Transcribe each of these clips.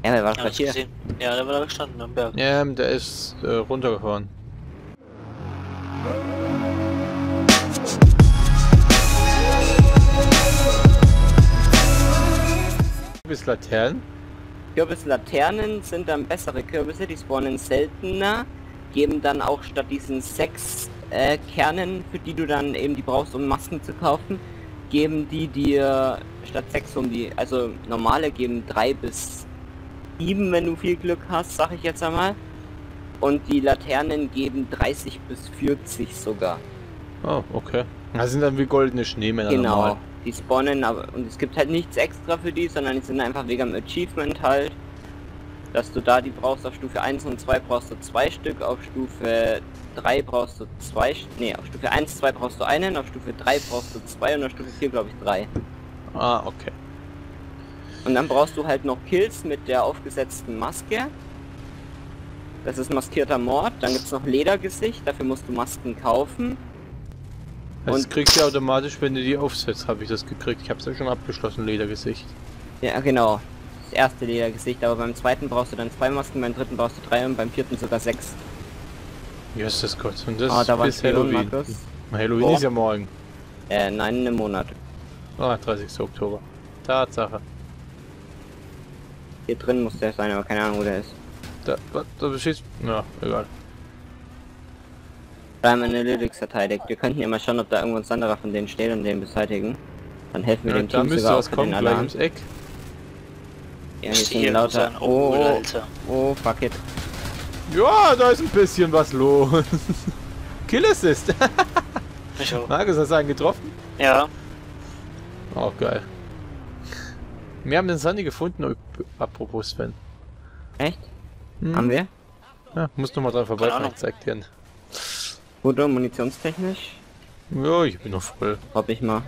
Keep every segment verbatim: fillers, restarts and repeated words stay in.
Ja, wer war Ja, gerade hast hier? gesehen? Ja, der war da gestanden am Berg. Ja, der ist äh, runtergefahren. Bis Laternen? Kürbislaternen sind dann bessere Kürbisse, die spawnen seltener, geben dann auch statt diesen sechs äh, Kernen, für die du dann eben die brauchst, um Masken zu kaufen, geben die dir statt sechs um die, also normale geben drei bis sieben, wenn du viel Glück hast, sag ich jetzt einmal. Und die Laternen geben dreißig bis vierzig sogar. Oh, okay. Das sind dann wie goldene Schneemänner. Genau. Normal. Die spawnen, aber und es gibt halt nichts extra für die, sondern die sind einfach wegen dem Achievement halt, dass du da die brauchst. Auf Stufe eins und zwei brauchst du zwei Stück, auf Stufe drei brauchst du zwei, nee, auf Stufe eins, zwei brauchst du einen, auf Stufe drei brauchst du zwei und auf Stufe vier glaube ich drei. Ah, okay. Und dann brauchst du halt noch Kills mit der aufgesetzten Maske. Das ist maskierter Mord, dann gibt's noch Ledergesicht, dafür musst du Masken kaufen. Das Und- kriegst du automatisch, wenn du die aufsetzt, habe ich das gekriegt. Ich habe es ja schon abgeschlossen, Ledergesicht. Ja, genau. Das erste Ledergesicht, aber beim zweiten brauchst du dann zwei Masken, beim dritten brauchst du drei und beim vierten sogar sechs. Jesus Gott, und das Ah, da war ist ein Spion, Halloween. Markus. Halloween Boah. ist ja morgen. Äh, nein, in einem Monat. Ah, dreißigster Oktober. Tatsache. Hier drin muss der sein, aber keine Ahnung, wo der ist. Da, was, da besteht. Na, egal. Prime Analytics verteidigt. Wir könnten ja mal schauen, ob da irgendwo ein Sanderer von denen steht und den beseitigen. Dann helfen wir Ja, dem da Team müsste sogar auch was für kommen, den gleich Alarm. ums Eck. Ja, hier Müsste sind hier lauter. sein. Oh, Oh, oh, Alter. oh, fuck it. Ja, da ist ein bisschen was los. Kill Assist. Ich auch. Markus, hast du einen getroffen? Ja. Auch geil. Wir haben den Sunny gefunden, apropos Sven. Echt? Hm. Haben wir? Ja, muss noch mal dran vorbei, Keine Ahnung. ich zeig dir. Foto, munitionstechnisch? Ja, ich bin noch voll. Hopp ich mal.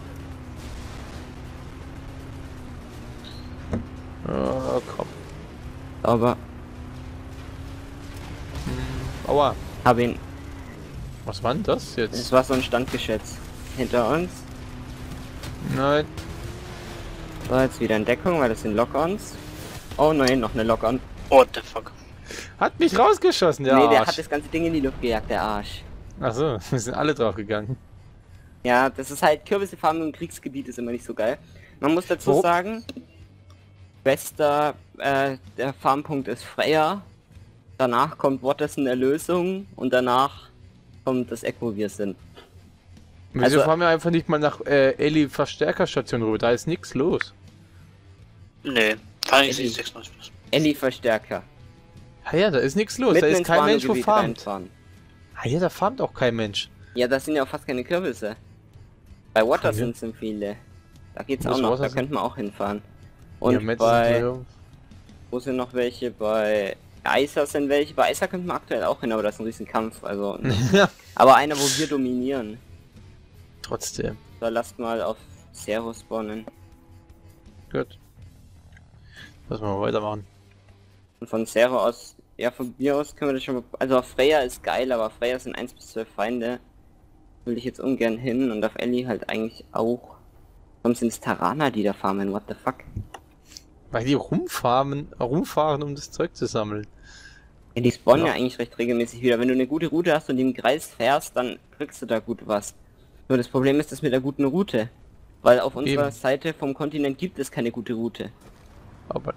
Ja, komm. Aber Aua. hab ihn. Was war denn das jetzt? Es war so ein Standgeschätz. Hinter uns. Nein. So, jetzt wieder in Deckung, weil das sind Lock-Ons. Oh nein, noch eine Lock-On. What the fuck? Hat mich rausgeschossen, der Nee, der Arsch. hat das ganze Ding in die Luft gejagt, der Arsch. Achso, wir sind alle drauf gegangen. Ja, das ist halt Kürbisse farmen im Kriegsgebiet ist immer nicht so geil. Man muss dazu Wo? sagen, bester äh, der Farmpunkt ist Freya. Danach kommt Watterson Erlösung und danach kommt das Eck, wo wir sind. Wieso Also- fahren wir einfach nicht mal nach äh, Ellie Verstärkerstation rüber? Da ist nichts los. Nee. Kann ich Ellie. nicht sechsundneunzig plus. Ellie Verstärker. Ah ja, da ist nichts los. Mitten Da ist ins kein Mensch, wo Wano-Gebiet farmt. reinfahren. Ah ja, da farmt auch kein Mensch. Ja, das sind ja auch fast keine Kürbisse. Bei Watterson Keine? sind viele. Da geht's Wo auch ist noch, da Watterson? könnten wir auch hinfahren. Und ja, Metz bei... sind Wo sind noch welche? Bei Eiser sind welche. Bei Eiser könnten wir aktuell auch hin, aber das ist ein riesen Kampf. Also, ja. aber einer, wo wir dominieren. Trotzdem. So, lasst mal auf Zero spawnen. Gut. Lass mal weitermachen. Und von Zero aus, ja, von mir aus können wir das schon mal... Also auf Freya ist geil, aber auf Freya sind eins bis zwölf Feinde. Will ich jetzt ungern hin und auf Ellie halt eigentlich auch. Warum sind es Tarana, die da farmen? What the fuck? Weil die rumfahren, rumfahren, um das Zeug zu sammeln. Ja, die spawnen ja. Ja. eigentlich recht regelmäßig wieder. Wenn du eine gute Route hast und die im Kreis fährst, dann kriegst du da gut was. Nur das Problem ist das mit der guten Route. Weil auf unserer Eben. Seite vom Kontinent gibt es keine gute Route. Aber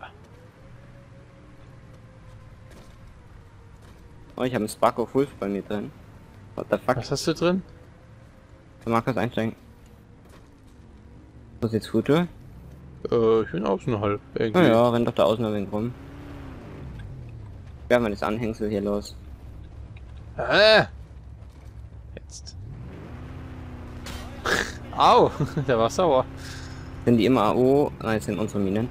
Oh, ich habe einen Spark of Wolf bei mir drin. What the fuck? was hast du drin? Markus einsteigen. Was ist jetzt Foto? Äh, ich bin außerhalb. Irgendwie. Naja, renn doch da außen ein wenig rum. Werden wir das Anhängsel hier los. Äh. Jetzt. Au, der war sauer. Sind die immer A O? Nein, das sind unsere Minen.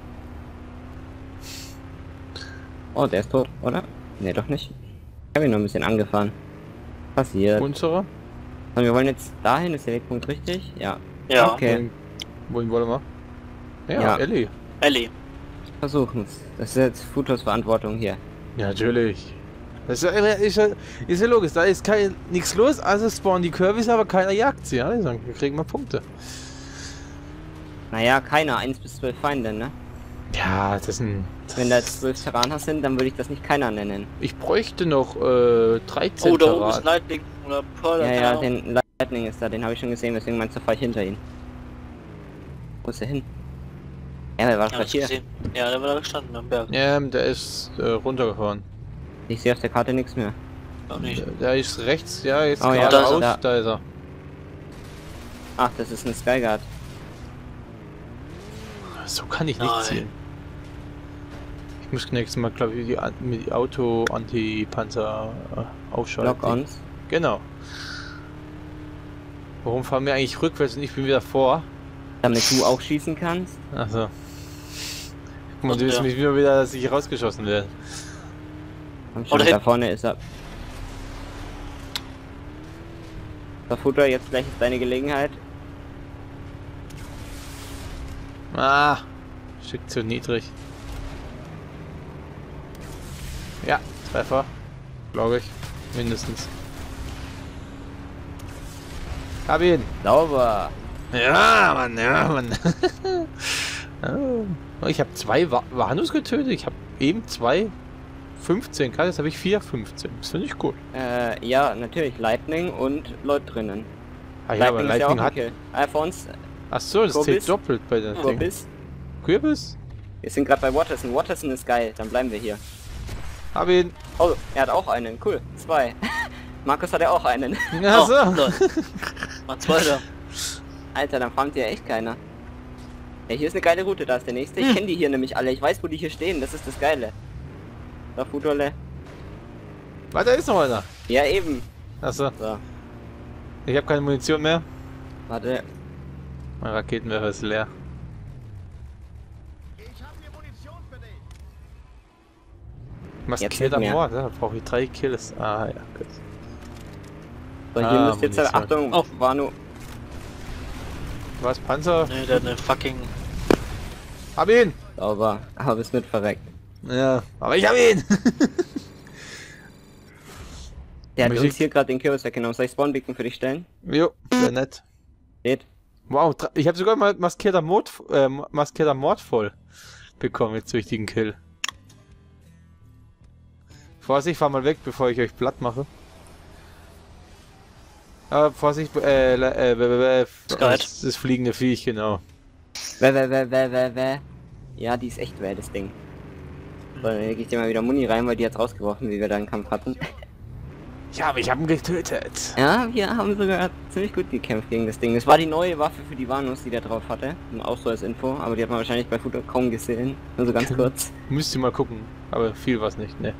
Oh, der ist tot, oder? Ne, doch nicht. Ich habe ihn noch ein bisschen angefahren. Passiert. Und Unsere? wir wollen jetzt dahin, ist der Wegpunkt richtig? Ja. Ja. Okay, Wohin wollen wir? Ja, Ja. Ellie. Ellie. versuchen's. Das ist jetzt Futos Verantwortung hier. Ja, natürlich. Das ist ja, ist ja, ist ja logisch, da ist kein nichts los, also spawnen die Kürbisse, aber keiner jagt sie. Ja, wir kriegen mal Punkte. Naja, keiner. eins bis zwölf Feinde, ne? Ja, das ist ein... Wenn da jetzt zwölf Terraner sind, dann würde ich das nicht keiner nennen. Ich bräuchte noch äh, dreizehn Oh, da oben Terran. ist Lightning oder Pearl. Ja, keine ja, Ahnung. den Lightning ist da, den habe ich schon gesehen, deswegen meinst du, fahr ich hinter ihn. Wo ist er hin? Ja, der war Ja, gerade ich hier. gesehen. Ja, der war da gestanden am Berg. Ja, der ist äh, runtergefahren. Ich sehe auf der Karte nichts mehr. Auch nicht. Der, der ist rechts, ja, jetzt Oh ja, geradeaus, da da, ist er. ist er. Ach, das ist ein Skyguard. So kann ich nicht Nein. zielen. Ich muss nächstes Mal, glaube ich, die, An- mit die Auto-Anti-Panzer äh, aufschalten. Lock-ons. Genau. Warum fahren wir eigentlich rückwärts und ich bin wieder vor? Damit du auch schießen kannst. Achso. Guck mal, Und du wissen ja. mich immer wieder, dass ich rausgeschossen werde. Komm schon, Oder da hinten. vorne ist er. So, Futter, jetzt gleich ist deine Gelegenheit. Ah, Stück zu niedrig. Ja, Treffer. Glaube ich. Mindestens. Hab ihn. Sauber. Ja, Mann, ja, Mann. Oh, ich habe zwei Va Vanus getötet. Ich habe eben zwei fünfzehn K. Jetzt habe ich vier fünfzehn. Das finde ich gut. Äh, ja, natürlich. Lightning und Leute drinnen. Ah, ja, aber ist ja Lightning auch ein hat. Kill. Äh, vor uns, Ach so, das Kürbis. zählt doppelt bei der Ding. Kürbis. Kürbis? Wir sind gerade bei Waterson. Waterson ist geil, dann bleiben wir hier. Hab ihn. Oh, er hat auch einen. Cool. Zwei. Markus hat ja auch einen. Ach Oh, so. lol. Mal zweiter. Alter, dann farmt ja echt keiner. Ja, hier ist eine geile Route, da ist der nächste. Ich Hm. kenne die hier nämlich alle. Ich weiß, wo die hier stehen. Das ist das Geile. Da, Futolle. Warte, da ist noch einer. Ja, eben. Achso, So, ich habe keine Munition mehr. warte. Mein Raketenwerfer ist leer. Maskierter nicht mehr. Mord, da brauche ich drei Kills. Ah ja, gut. So, hier Ah, müsst ihr jetzt... Munition. Achtung, Oh. Wano. Was, Panzer? Ne, der hat eine fucking. Hab ihn! Sauber. Aber bist mit verreckt. Ja, aber ich hab ihn! Der hat Mich uns ich- hier gerade den Kürbis weggenommen. Soll ich Spawnbeacon für dich stellen? Jo, sehr nett. Steht. Wow, dr- ich habe sogar mal maskierter Mord, äh, maskierter Mord voll bekommen jetzt durch den Kill. Vorsicht, fahr mal weg, bevor ich euch platt mache. Aber Vorsicht, äh, le- äh, äh, äh, Skype. das, das fliegende Viech, genau. Wä, wä, wä, wä, wä, wä. Ja, die ist echt weh, das Ding. So, dann leg ich dir mal wieder Muni rein, weil die hat's rausgeworfen, wie wir da einen Kampf hatten. Ja, aber ich habe ihn getötet. Ja, wir haben sogar ziemlich gut gekämpft gegen das Ding. Das war die neue Waffe für die Vanus, die der drauf hatte. Auch so als Info, aber die hat man wahrscheinlich bei Futter kaum gesehen. Nur so ganz kurz. Müsst ihr mal gucken, aber viel was nicht, ne?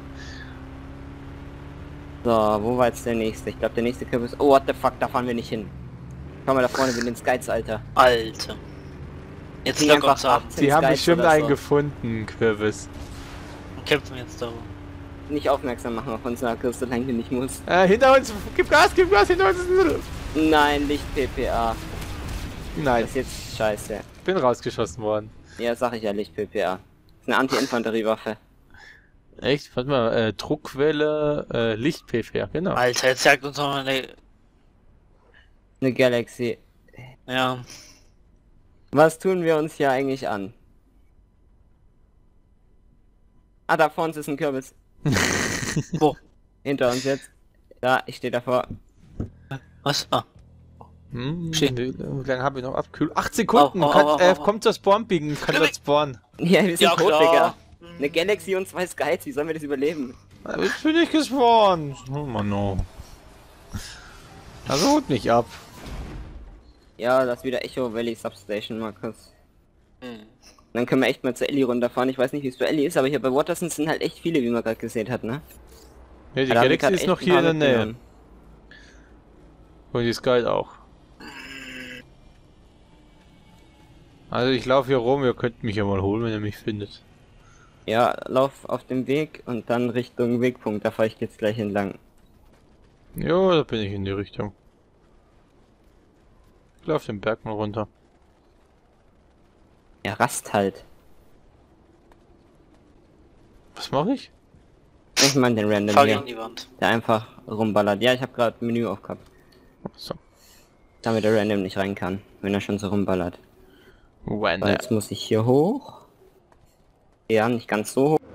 So, wo war jetzt der nächste? Ich glaube der nächste Kürbis. Oh, what the fuck, da fahren wir nicht hin. Schau mal da vorne mit den Skites, Alter. Alter. Jetzt Sind lock einfach uns ab. achtzehn Die haben Skites bestimmt oder einen so. gefunden, Kürbis. Und kämpfen jetzt darum. Nicht aufmerksam machen auf uns, Markus, solange du nicht musst. Äh, hinter uns, gib Gas, gib Gas, hinter uns ist ein... Nein, Licht-P P A. Nein, Das ist jetzt scheiße. ich bin rausgeschossen worden. Ja, sag ich ja, Licht-P P A. Das ist eine Anti-Infanteriewaffe. Echt? Warte mal, äh, Druckwelle, äh, Licht-P V R, genau. Alter, jetzt jagt uns noch mal eine. Eine Galaxy. Ja. Was tun wir uns hier eigentlich an? Ah, da vor uns ist ein Kürbis. Wo? Hinter uns jetzt. Da, ich stehe davor. Was? Ah. Hm, Shit. wie wie lange haben wir noch abkühlt? Acht Sekunden! Au, au, kann, au, äh, au, au. kommt zur Spawn-Biegen, kann dort spawnen. Ja, wir sind Ja, tot, klar. Digga. Eine Galaxy und zwei Skies, wie sollen wir das überleben? Da bin ich nicht gespawnt. Oh Mann, no. Also holt mich ab. Ja, das ist wieder Echo Valley Substation, Markus. Hm. Dann können wir echt mal zur Ellie runterfahren. Ich weiß nicht, wie es bei Ellie ist, aber hier bei Waterson sind halt echt viele, wie man gerade gesehen hat, ne? Ja, die Da haben wir Galaxy grad ist echt noch ein hier paar in der Nähe. mitgenommen. Und die Sky auch. Also ich laufe hier rum, ihr könnt mich ja mal holen, wenn ihr mich findet. Ja, lauf auf dem Weg und dann Richtung Wegpunkt, da fahre ich jetzt gleich entlang. Jo, da bin ich in die Richtung. Ich laufe den Berg mal runter. Ja, rast halt. Was mache ich? Ich meine den Random Fahr hier, gegen die Wand. der einfach rumballert. Ja, ich habe gerade Menü aufgehabt, So. damit der Random nicht rein kann, wenn er schon so rumballert. So, When jetzt muss ich hier hoch. Ja, nicht ganz so hoch.